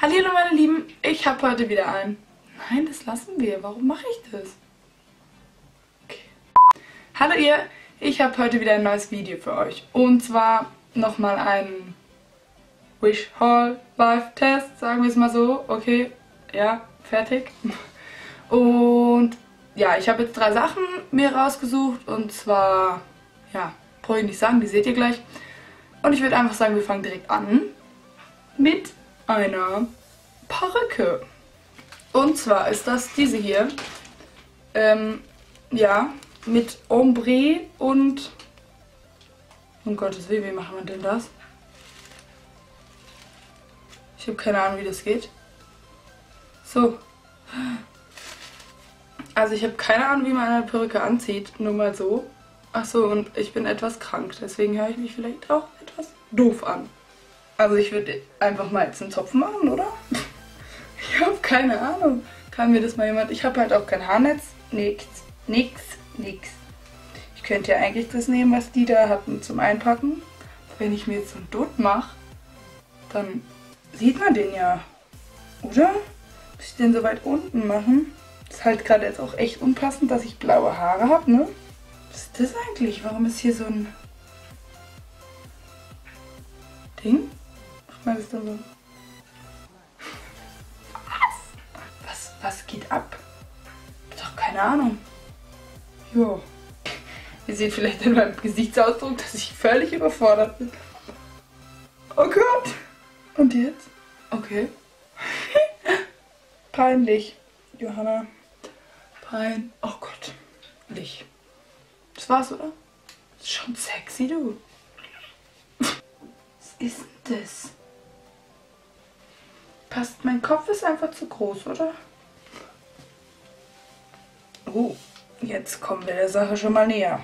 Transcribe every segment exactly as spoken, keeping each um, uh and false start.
Hallo meine Lieben, ich habe heute wieder ein... Nein, das lassen wir. Warum mache ich das? Okay. Hallo ihr, ich habe heute wieder ein neues Video für euch. Und zwar nochmal ein Wish Haul Live Test, sagen wir es mal so. Okay, ja, fertig. Und ja, ich habe jetzt drei Sachen mir rausgesucht. Und zwar, ja, brauche ich nicht sagen, die seht ihr gleich. Und ich würde einfach sagen, wir fangen direkt an mit einer Perücke. Und zwar ist das diese hier. Ähm, ja, mit Ombre und... Um Gottes Willen, wie machen wir denn das? Ich habe keine Ahnung, wie das geht. So. Also ich habe keine Ahnung, wie man eine Perücke anzieht. Nur mal so. Ach so, und ich bin etwas krank. Deswegen höre ich mich vielleicht auch etwas doof an. Also ich würde einfach mal jetzt einen Zopf machen, oder? Ich habe keine Ahnung. Kann mir das mal jemand... Ich habe halt auch kein Haarnetz. Nix, nix, nix. Ich könnte ja eigentlich das nehmen, was die da hatten zum Einpacken. Wenn ich mir jetzt so einen Dutt mache, dann sieht man den ja. Oder? Muss ich den so weit unten machen? Ist halt gerade jetzt auch echt unpassend, dass ich blaue Haare habe, ne? Was ist das eigentlich? Warum ist hier so ein Ding? Macht man das dann so? Was? Was, was geht ab? Doch keine Ahnung. Jo. Ihr seht vielleicht in meinem Gesichtsausdruck, dass ich völlig überfordert bin. Oh Gott. Und jetzt? Okay. Peinlich. Johanna. Pein. Oh Gott. Lich. Das war's, oder? Das ist schon sexy, du. Was ist denn das? Passt, mein Kopf ist einfach zu groß, oder? Oh, jetzt kommen wir der Sache schon mal näher.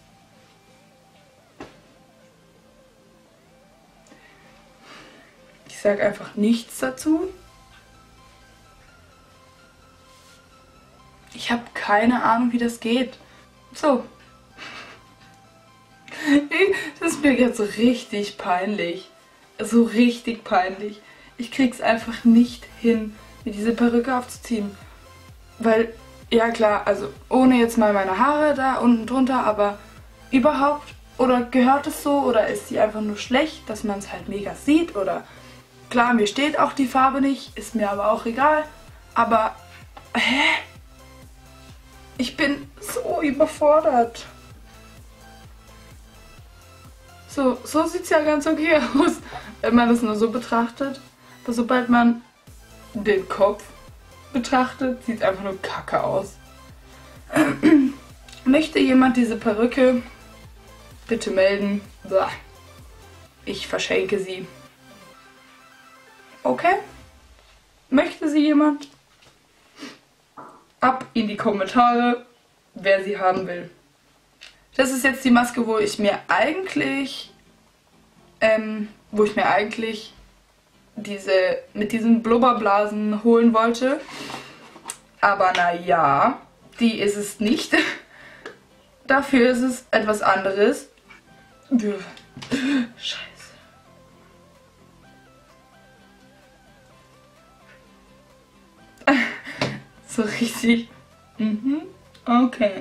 Ich sage einfach nichts dazu. Ich habe keine Ahnung, wie das geht. So. Das ist mir jetzt so richtig peinlich. So richtig peinlich. Ich krieg's einfach nicht hin, mir diese Perücke aufzuziehen. Weil, ja klar, also ohne jetzt mal meine Haare da unten drunter, aber überhaupt, oder gehört es so, oder ist die einfach nur schlecht, dass man es halt mega sieht, oder klar, mir steht auch die Farbe nicht, ist mir aber auch egal, aber, hä? Ich bin so überfordert. So, so sieht es ja ganz okay aus, wenn man das nur so betrachtet. Aber sobald man den Kopf betrachtet, sieht es einfach nur kacke aus. Möchte jemand diese Perücke bitte melden? Ich verschenke sie. Okay? Möchte sie jemand? Ab in die Kommentare, wer sie haben will. Das ist jetzt die Maske, wo ich mir eigentlich, ähm, wo ich mir eigentlich diese, mit diesen Blubberblasen holen wollte. Aber naja, die ist es nicht. Dafür ist es etwas anderes. Scheiße. So richtig. Mhm. Okay.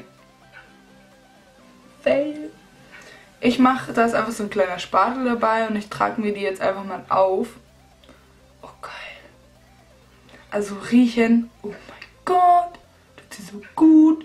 Fail. Ich mache, da ist einfach so ein kleiner Spatel dabei und ich trage mir die jetzt einfach mal auf. Oh geil. Also riechen. Oh mein Gott. Tut sie so gut.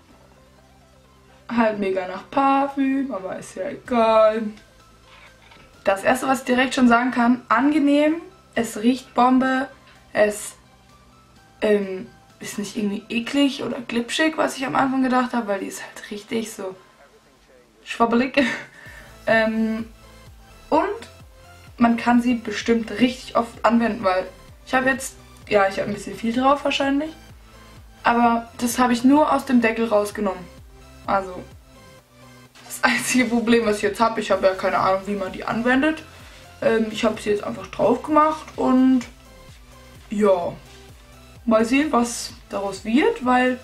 Halt mega nach Parfüm, aber ist ja egal. Das erste, was ich direkt schon sagen kann, angenehm. Es riecht Bombe. Es ähm, ist nicht irgendwie eklig oder glitschig, was ich am Anfang gedacht habe, weil die ist halt richtig so schwabbelig. ähm, und man kann sie bestimmt richtig oft anwenden, weil ich habe jetzt, ja, ich habe ein bisschen viel drauf wahrscheinlich, aber das habe ich nur aus dem Deckel rausgenommen. Also, das einzige Problem, was ich jetzt habe, ich habe ja keine Ahnung, wie man die anwendet. Ähm, ich habe sie jetzt einfach drauf gemacht und ja, mal sehen, was daraus wird, weil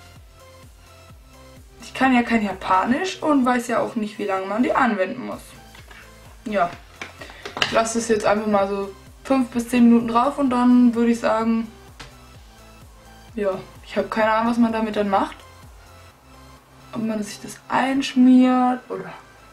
ich kann ja kein Japanisch und weiß ja auch nicht, wie lange man die anwenden muss. Ja, ich lasse es jetzt einfach mal so fünf bis zehn Minuten drauf und dann würde ich sagen, ja, ich habe keine Ahnung, was man damit dann macht. Ob man sich das einschmiert oder...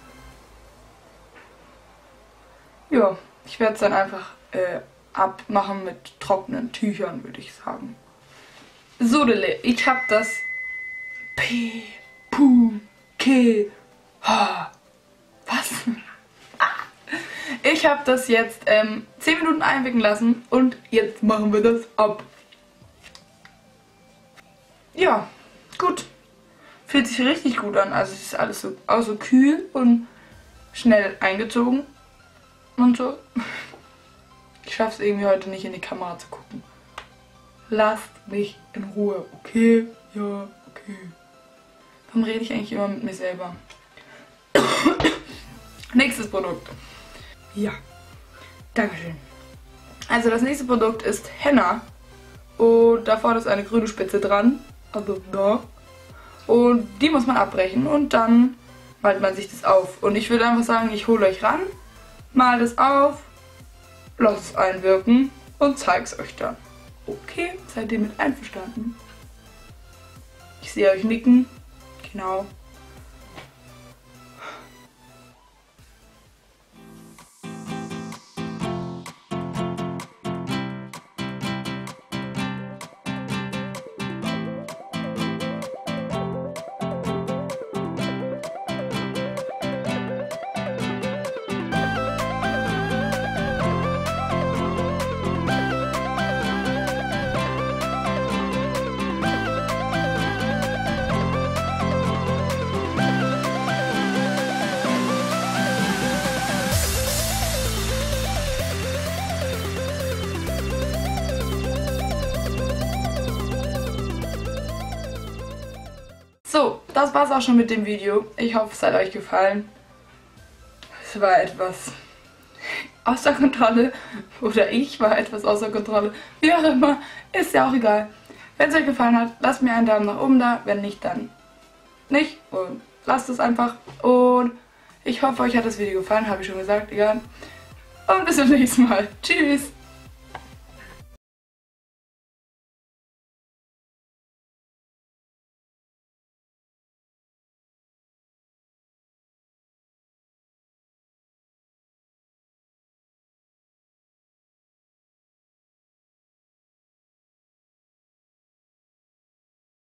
Ja, ich werde es dann einfach äh, abmachen mit trockenen Tüchern, würde ich sagen. So, ich habe das P, P, K, H. Was? Ich habe das jetzt ähm, zehn Minuten einwirken lassen und jetzt machen wir das ab. Ja, gut. Fühlt sich richtig gut an. Also es ist alles so, auch so kühl und schnell eingezogen und so. Ich schaffe es irgendwie heute nicht in die Kamera zu gucken. Lasst mich in Ruhe, okay? Ja, okay. Warum rede ich eigentlich immer mit mir selber? Nächstes Produkt. Ja, dankeschön. Also das nächste Produkt ist Henna. Und da vorne ist eine grüne Spitze dran. Also da. Und die muss man abbrechen und dann malt man sich das auf. Und ich würde einfach sagen, ich hole euch ran, mal das auf, lasst es einwirken und zeige es euch dann. Okay, seid ihr mit einverstanden? Ich sehe euch nicken. Genau. So, das war's auch schon mit dem Video. Ich hoffe, es hat euch gefallen. Es war etwas außer Kontrolle. Oder ich war etwas außer Kontrolle. Wie auch immer, ist ja auch egal. Wenn es euch gefallen hat, lasst mir einen Daumen nach oben da. Wenn nicht, dann nicht. Und lasst es einfach. Und ich hoffe, euch hat das Video gefallen. Habe ich schon gesagt, egal. Und bis zum nächsten Mal. Tschüss.